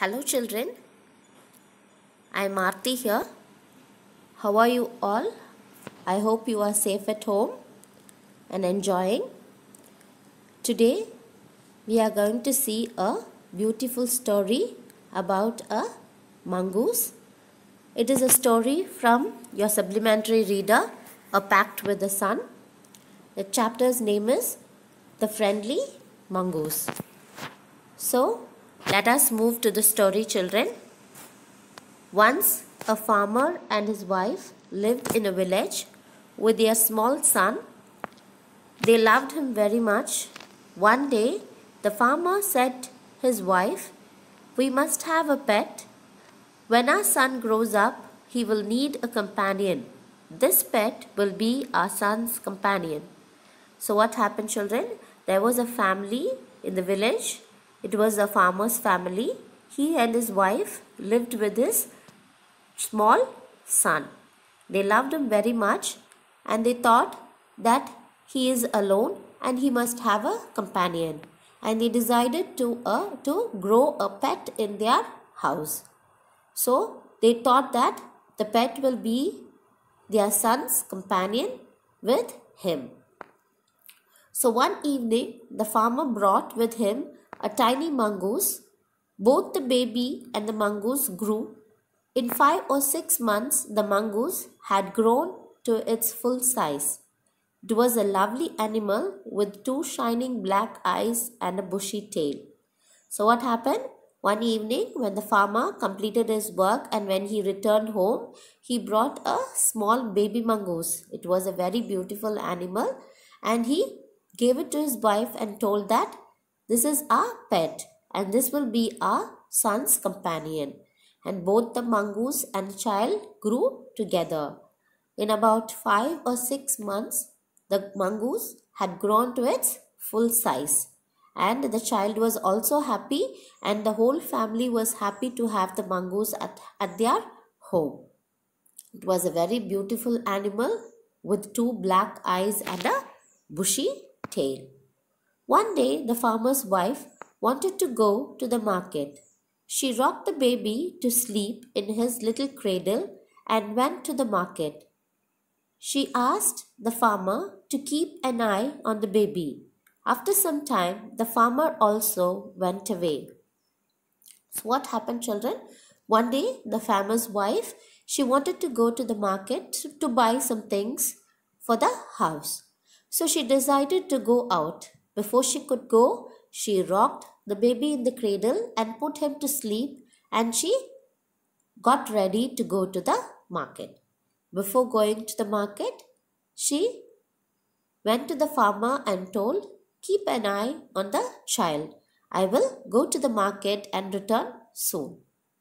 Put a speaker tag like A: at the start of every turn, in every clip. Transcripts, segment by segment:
A: Hello children, I am Aarti here. How are you all? I hope you are safe at home and enjoying. Today we are going to see a beautiful story about a mongoose. It is a story from your supplementary reader, A Pact with the Sun. The chapter's name is The Friendly Mongoose. So let us move to the story, children. Once a farmer and his wife lived in a village with their small son. They loved him very much. One day, the farmer said to his wife, "We must have a pet. When our son grows up, he will need a companion. This pet will be our son's companion." So what happened, children? There was a family in the village. It was a farmer's family. He and his wife lived with his small son. They loved him very much and they thought that he is alone and he must have a companion. And they decided to grow a pet in their house. So they thought that the pet will be their son's companion with him. So one evening, the farmer brought with him a tiny mongoose. Both the baby and the mongoose grew. In 5 or 6 months, the mongoose had grown to its full size. It was a lovely animal with 2 shining black eyes and a bushy tail. So what happened? One evening, when the farmer completed his work and when he returned home, he brought a small baby mongoose. It was a very beautiful animal and he gave it to his wife and told that this is our pet and this will be our son's companion. And both the mongoose and the child grew together. In about 5 or 6 months, the mongoose had grown to its full size. And the child was also happy and the whole family was happy to have the mongoose at their home. It was a very beautiful animal with 2 black eyes and a bushy tail. One day, the farmer's wife wanted to go to the market. She rocked the baby to sleep in his little cradle and went to the market. She asked the farmer to keep an eye on the baby. After some time, the farmer also went away. So what happened, children? One day, the farmer's wife, she wanted to go to the market to buy some things for the house. So she decided to go out. Before she could go, she rocked the baby in the cradle and put him to sleep and she got ready to go to the market. Before going to the market, she went to the farmer and told, "Keep an eye on the child. I will go to the market and return soon."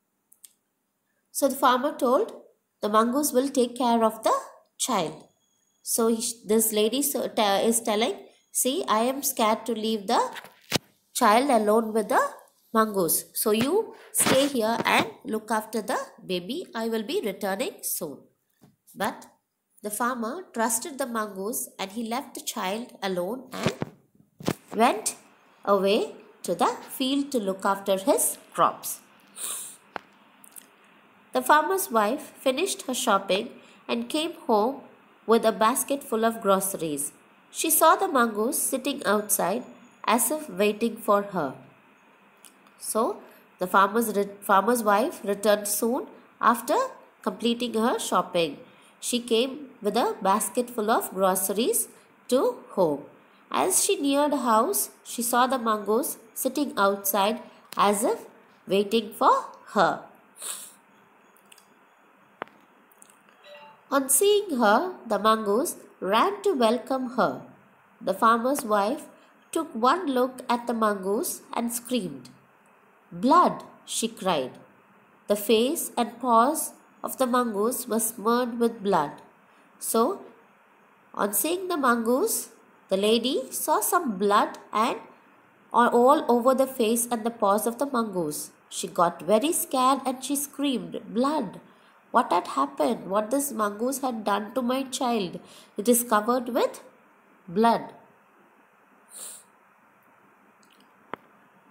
A: So the farmer told, "The mongoose will take care of the child." So this lady is telling, "See, I am scared to leave the child alone with the mongoose. So you stay here and look after the baby. I will be returning soon." But the farmer trusted the mongoose and he left the child alone and went away to the field to look after his crops. The farmer's wife finished her shopping and came home with a basket full of groceries. She saw the mongoose sitting outside as if waiting for her. So the farmer's wife returned soon after completing her shopping. She came with a basket full of groceries to home. As she neared the house, she saw the mongoose sitting outside as if waiting for her. On seeing her, the mongoose ran to welcome her. The farmer's wife took one look at the mongoose and screamed. "Blood!" she cried. The face and paws of the mongoose were smeared with blood. So, on seeing the mongoose, the lady saw some blood and all over the face and the paws of the mongoose. She got very scared and she screamed, "Blood! What had happened? What this mongoose had done to my child? It is covered with blood."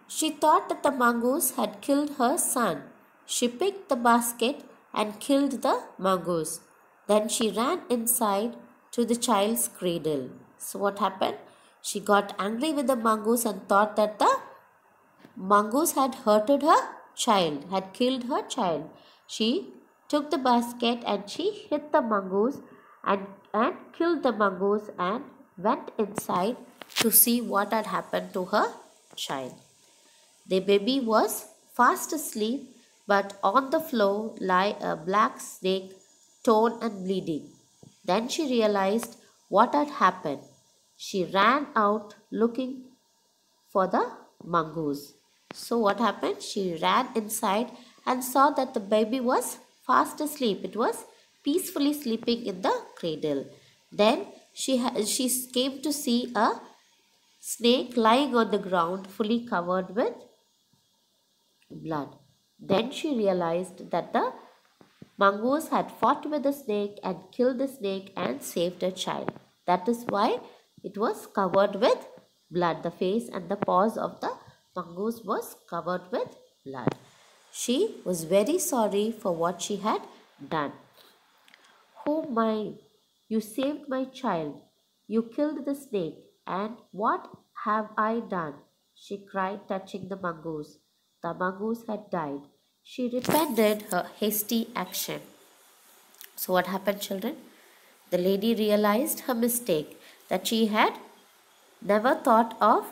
A: She thought that the mongoose had killed her son. She picked the basket and killed the mongoose. Then she ran inside to the child's cradle. So what happened? She got angry with the mongoose and thought that the mongoose had hurted her child, had killed her child. She took the basket and she hit the mongoose and killed the mongoose and went inside to see what had happened to her child. The baby was fast asleep, but on the floor lay a black snake, torn and bleeding. Then she realized what had happened. She ran out looking for the mongoose. So what happened? She ran inside and saw that the baby was fast asleep. It was peacefully sleeping in the cradle. Then she came to see a snake lying on the ground fully covered with blood. Then she realized that the mongoose had fought with the snake and killed the snake and saved her child. That is why it was covered with blood. The face and the paws of the mongoose was covered with blood. She was very sorry for what she had done. Oh my, you saved my child. You killed the snake. And what have I done? She cried, touching the mongoose. The mongoose had died. She repented her hasty action. So what happened, children? The lady realized her mistake, that she had never thought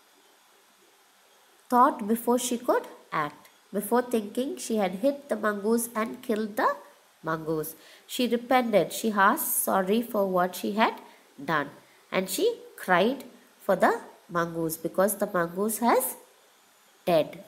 A: before she could act. Before thinking, she had hit the mongoose and killed the mongoose. She repented. She asked sorry for what she had done. And she cried for the mongoose because the mongoose has dead.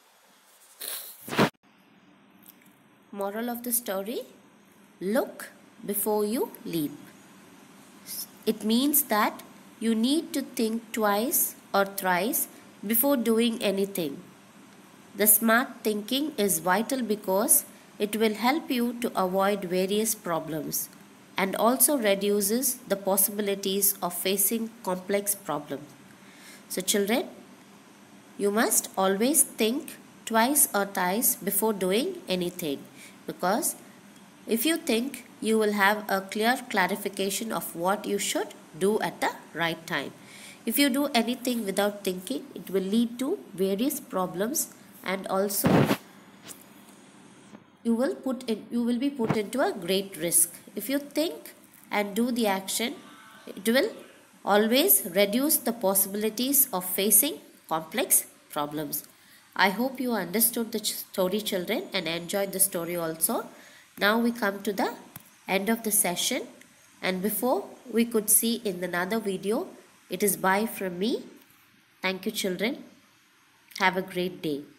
A: Moral of the story: look before you leap. It means that you need to think twice or thrice before doing anything. The smart thinking is vital because it will help you to avoid various problems and also reduces the possibilities of facing complex problems. So children, you must always think twice or thrice before doing anything, because if you think, you will have a clear clarification of what you should do at the right time. If you do anything without thinking, it will lead to various problems, and also you will be put into a great risk. If you think and do the action, it will always reduce the possibilities of facing complex problems. I hope you understood the story, children, and enjoyed the story also. Now we come to the end of the session, and before we could see in another video, it is bye from me. Thank you, children. Have a great day.